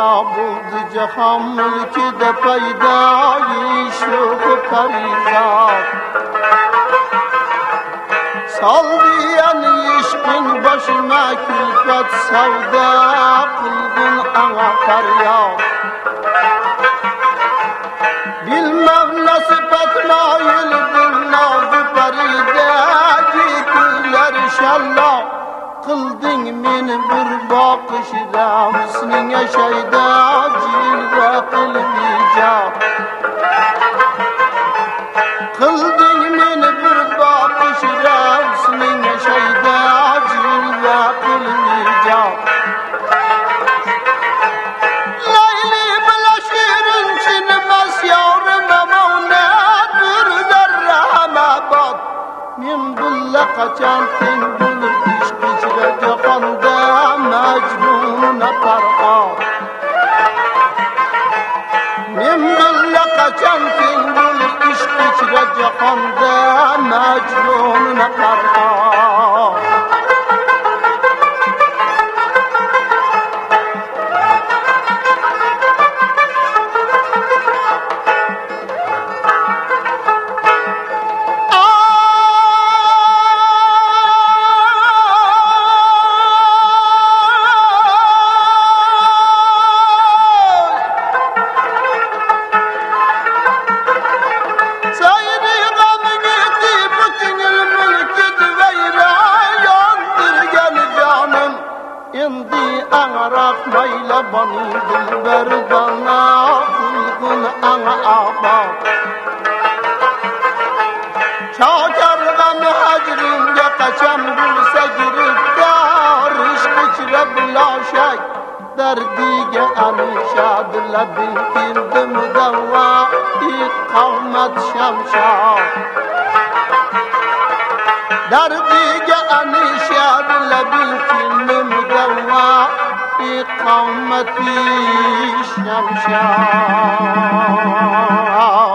پیدا بود جهان ملکی ده پیدایی شوق پریزاد سال دیان عشقین başıma külfet sevda kıldın ana feryat bilmem nasip etmayil bir nazı peride gittiler inşallah kıldın beni bir bakışda hüsnüne şeyda cilve kılmayacak kıldın beni bir bakışda hüsnüne şeyda cilve kılmayacak Leyli bile şirin çinmez yavrum ama ne bir derrame bak min bulle kaçan tengülür جهانده مجنون فرقا من بل قچن تنگل عشق چرا جهانده مجنون فرقا Rahmayla bani dilber bana uygun ana abad Çakarga mühacrimge kaçan bulsa giriftar İşk içre bulaşak derdige anişad Lebin kildi müdevva kavmet şemşad derdige anişad Lebin kildi müdevva قامتی شمشاد